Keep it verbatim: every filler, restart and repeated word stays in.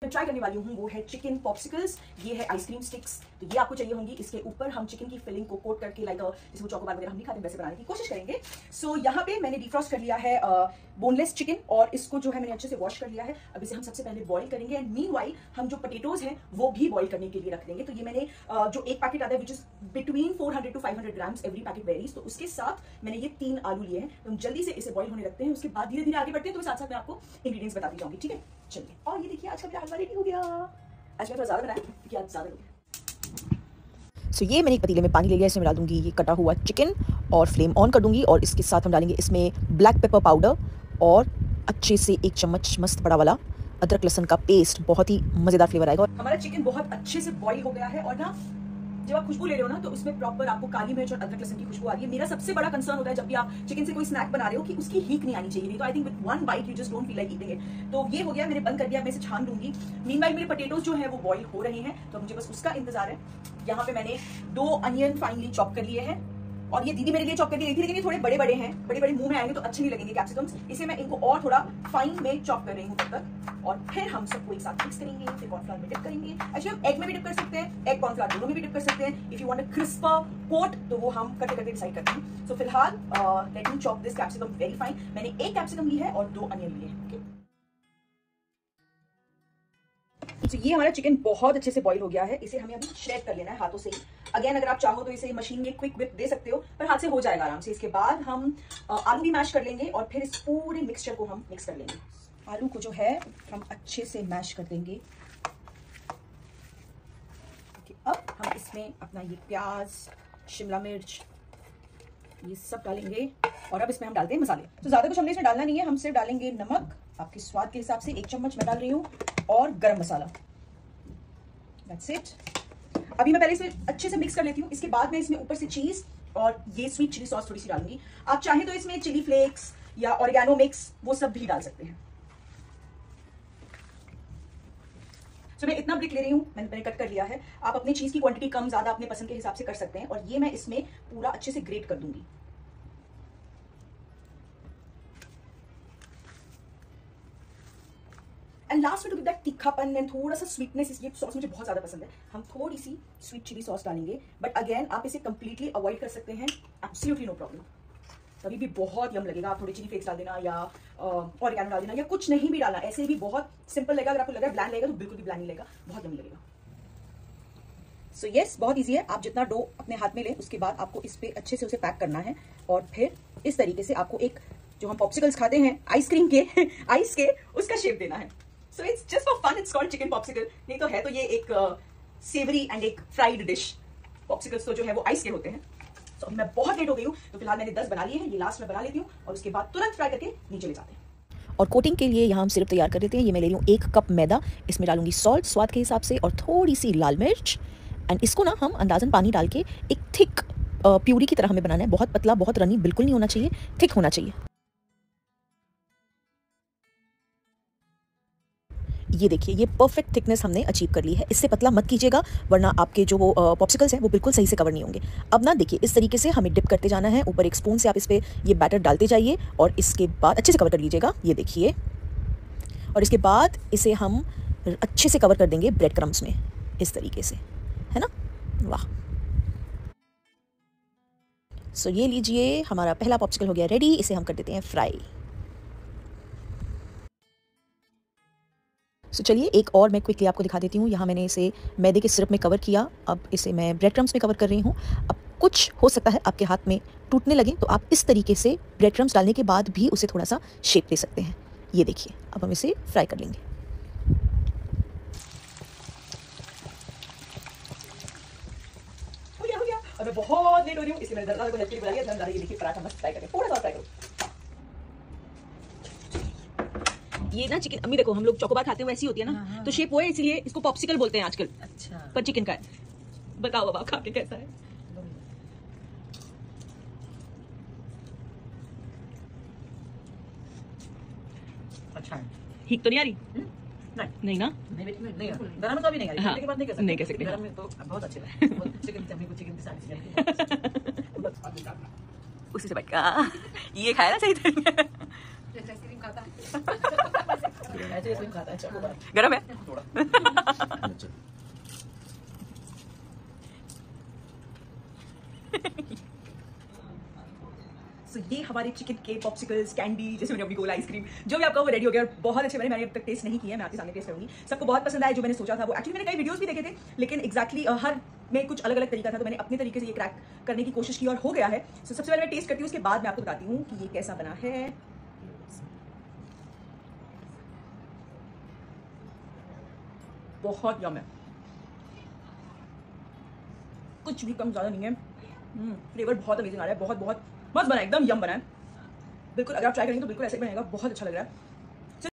मैं ट्राई करने वाली हूँ वो है चिकन पॉप्सिकल्स। ये है आइसक्रीम स्टिक्स, तो ये आपको चाहिए होंगी। इसके ऊपर हम चिकन की फिलिंग को कोट करके लाइक जिसको चॉकोबार वगैरह हम नहीं खाते वैसे बनाने की कोशिश करेंगे। सो so, यहाँ पे मैंने डिफ्रॉस्ट कर लिया है बोनलेस चिकन और इसको जो है मैंने अच्छे से वॉश कर लिया है। अब इसे हम सबसे पहले बॉईल करेंगे एंड मीनवाइल हम जो पोटेटोज हैं वो भी बॉईल करने के लिए रख देंगे। तो ये मैंने uh, जो एक पैकेट आता है which is between four hundred to five hundred grams every packet varies, तो उसके साथ मैंने ये तीन आलू लिए हैं। तो हम जल्दी से इसे बॉईल होने रखते हैं, उसके बाद धीरे धीरे आगे बढ़ते हैं। तो साथ साथ मैं आपको इंग्रेडिएंट्स बताती जाऊंगी, ठीक है? चलिए। और ये देखिए आज का मेरा हलवा रेडी हो गया। आज मैं थोड़ा ज्यादा बनाया क्योंकि आज ज्यादा लोग। सो so, ये मैंने एक पतीले में पानी ले लिया, इसमें डाल दूंगी ये कटा हुआ चिकन और फ्लेम ऑन कर दूंगी और इसके साथ हम डालेंगे इसमें ब्लैक पेपर पाउडर और अच्छे से एक चम्मच मस्त बड़ा वाला अदरक लहसुन का पेस्ट। बहुत ही मजेदार फ्लेवर आएगा। हमारा चिकन बहुत अच्छे से बॉईल हो गया है और ना जब आप खुशबू ले रहे हो ना तो उसमें प्रॉपर आपको काली मिर्च और अदरक लहसुन की खुशबू आ रही है। मेरा सबसे बड़ा कंसर्न होता है जब भी आप चिकन से कोई स्नैक बना रहे हो कि उसकी हीक नहीं आनी चाहिए, नहीं तो I think with one bite you just don't feel like eating it. तो ये हो गया, मैंने बंद कर दिया, मैं इसे छान दूंगी। मीनवाइल मेरे पोटेटोज जो है वो बॉईल हो रहे हैं, तो मुझे बस उसका इंतजार है। यहाँ पे मैंने दो अनियन फाइनली चॉप कर लिए हैं और ये दीदी मेरे लिए चॉप करके गई थी, लेकिन ये थोड़े बड़े बड़े हैं, बड़े बड़े मुंह में आएंगे तो अच्छे नहीं लगेंगे कैप्सिकम्स, इसलिए मैं इनको और थोड़ा फाइन में चॉप कर रही हूँ तब तक। और फिर हम सबको एक साथ मिक्स करेंगे, फिर कॉर्नफ्लावर में डिप करेंगे। एक्चुअली हम एग में भी डिप कर सकते हैं, एग कॉर्नफ्लावर दोनों में भी डिप कर सकते हैं। If you want a crisper coat तो वो हम करते करते डिसाइड करते हैं। सो so, फिलहाल let me chop this capsicum very fine. मैंने एक कैप्सिकम ली है और दो अनियन लिए हैं। तो ये हमारा चिकन बहुत अच्छे से बॉईल हो गया है, इसे हमें अभी श्रेड कर लेना है हाथों से ही। अगेन अगर आप चाहो तो इसे मशीन में क्विक विप दे सकते हो, पर हाथ से हो जाएगा आराम से। इसके बाद हम आलू भी मैश कर लेंगे और फिर इस पूरे मिक्सचर को हम मिक्स कर लेंगे। आलू को जो है हम अच्छे से मैश कर देंगे। अब हम इसमें अपना ये प्याज, शिमला मिर्च, ये सब डालेंगे और अब इसमें हम डालते हैं मसाले। तो ज्यादा कुछ हमने इसमें डालना नहीं है, हम सिर्फ डालेंगे नमक आपके स्वाद के हिसाब से, एक चम्मच मैं डाल रही हूँ, और गरम मसाला। That's it. अभी मैं पहले इसमें अच्छे से मिक्स कर लेती हूँ, इसके बाद मैं इसमें ऊपर से चीज और ये स्वीट चिली सॉस थोड़ी सी डालूंगी। आप चाहें तो इसमें चिली फ्लेक्स या ऑरिगेनो मिक्स वो सब भी डाल सकते हैं। तो so, मैं इतना ब्रिक ले रही हूँ, मैंने मैंने कट कर लिया है। आप अपनी चीज की क्वांटिटी कम ज्यादा अपने पसंद के हिसाब से कर सकते हैं। और ये मैं इसमें पूरा अच्छे से ग्रेट कर दूंगी। एंड लास्ट में टू गिव दैट तीखापन एंड थोड़ा सा स्वीटनेस, ये सॉस मुझे बहुत ज्यादा पसंद है, हम थोड़ी सी स्वीट चिली सॉस डालेंगे। बट अगेन आप इसे कंप्लीटली अवॉइड कर सकते हैं, एब्सोल्युटली नो प्रॉब्लम। तभी भी बहुत यम लगेगा। आप थोड़ी चिली फ्लेक्स डाल देना या ऑरिगेनो डाल देना या कुछ नहीं भी डालना, ऐसे भी बहुत सिंपल लगेगा। अगर आपको लग रहा है ब्लैंड लगेगा तो बिल्कुल भी ब्लैंड नहीं लगेगा, बहुत यम लगेगा। सो so यस yes, बहुत ईजी है। आप जितना डो अपने हाथ में लें उसके बाद आपको इस पे अच्छे से उसे पैक करना है और फिर इस तरीके से आपको एक जो हम पॉप्सिकल्स खाते हैं आइसक्रीम के आइस के, उसका शेप देना है। So it's just for fun, it's called chicken popsicle. नहीं तो है तो ये एक सेवरी एंड एक फ्राइड डिश। पॉप्सिकल्स तो जो है वो आइस के होते हैं। तो so, मैं बहुत लेट हो गई हूँ, तो फिलहाल मैंने दस बना लिए हैं, ये लास्ट में बना लेती हूँ और उसके बाद तुरंत फ्राई करके नीचे ले जाते हैं। और कोटिंग के लिए यहाँ हम सिरप तैयार कर देते हैं। ये मैं ले रही हूँ एक कप मैदा, इसमें डालूंगी सॉल्ट स्वाद के हिसाब से और थोड़ी सी लाल मिर्च। एंड इसको ना हम अंदाजन पानी डाल के एक थिक प्यूरी की तरह हमें बनाना है। बहुत पतला बहुत रनी बिल्कुल नहीं होना चाहिए, थिक होना चाहिए। ये देखिए ये परफेक्ट थिकनेस हमने अचीव कर ली है। इससे पतला मत कीजिएगा वरना आपके जो वो पॉप्सिकल्स हैं वो बिल्कुल सही से कवर नहीं होंगे। अब ना देखिए इस तरीके से हमें डिप करते जाना है। ऊपर एक स्पून से आप इस पे ये बैटर डालते जाइए और इसके बाद अच्छे से कवर कर लीजिएगा। ये देखिए, और इसके बाद इसे हम अच्छे से कवर कर देंगे ब्रेड क्रम्स में, इस तरीके से, है ना। वाह। सो ये लीजिए हमारा पहला पॉप्सिकल हो गया रेडी। इसे हम कर देते हैं फ्राई। सो so, चलिए एक और मैं क्विकली आपको दिखा देती हूँ। यहाँ मैंने इसे मैदे के सिरप में कवर किया, अब इसे मैं ब्रेड क्रम्स में कवर कर रही हूँ। अब कुछ हो सकता है आपके हाथ में टूटने लगे तो आप इस तरीके से ब्रेड क्रम्स डालने के बाद भी उसे थोड़ा सा शेप दे सकते हैं। ये देखिए, अब हम इसे फ्राई कर लेंगे। हो गया हो गया। और मैं बहुत लेट हो रही हूँ, इसलिए मैंने दरदार को हेल्प के लिए बुला लिया। दरदार ये देखिए पराठा मस्त फ्राई करके, थोड़ा सा फ्राई करो। ये ना चिकन, अम्मी देखो हम लोग चोकोबार खाते हैं वैसी होती है ना। हाँ, हाँ। तो शेप वो है, इसलिए इसको पॉप्सिकल बोलते हैं आजकल। अच्छा। पर चिकन का है। बताओ बाबा खा के कैसा है? अच्छा है। ठीक तो नहीं आ रही? नहीं नहीं ना, नहीं नहीं गरम में तो अभी नहीं आ रही। हाँ, के बाद नहीं कह सकते, नहीं कह सकते। गरम में तो बहुत अच्छे है। चिकन की को चिकन की सारी चीजें उसी से बैठ का ये खाया ना सही तरीके से। आइसक्रीम खाता है। ऐसे आइसक्रीम खाता है चलो बात गरम है अच्छा सो ये हमारे चिकन के पॉप्सिकल्स कैंडी जैसे मैंने अभी गोला आइसक्रीम जो भी आपका वो रेडी हो गया और बहुत अच्छे बने। मैंने अब तक टेस्ट नहीं किया, मैं आपके सामने टेस्ट करूंगी। सबको बहुत पसंद आया जो मैंने सोचा था वो। एक्चुअली मैंने कई वीडियोस भी देखे थे लेकिन एक्जैक्टली exactly, हर में कुछ अलग अलग तरीका था, तो मैंने अपने तरीके से ये क्रैक करने की कोशिश की और हो गया है। सो सबसे पहले मैं टेस्ट करती हूँ, उसके बाद मैं आपको बताती हूँ कि ये कैसा बना है। बहुत यम है, कुछ भी कम ज़्यादा नहीं है। फ्लेवर बहुत अमेजिंग आ रहा है, बहुत बहुत मस्त बना है, एकदम यम बना है बिल्कुल। अगर आप ट्राई करेंगे तो बिल्कुल ऐसे ही बनेगा, बहुत अच्छा लग रहा है।